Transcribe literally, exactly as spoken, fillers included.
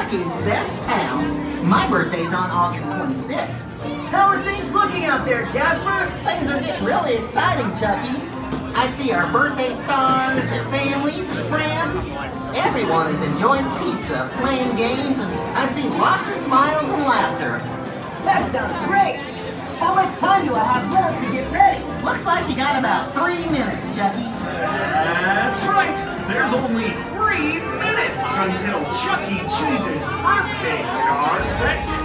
Chucky's best pal. My birthday's on August twenty-sixth. How are things looking out there, Jasper? Things are getting really exciting, Chucky. I see our birthday stars, their families and friends. Everyone is enjoying pizza, playing games, and I see lots of smiles and laughter. That sounds great. How much time do I have left to get ready? Looks like you got about three minutes, Chucky. That's right. There's only three minutes until Chuck E. Cheese's birthday star spectacular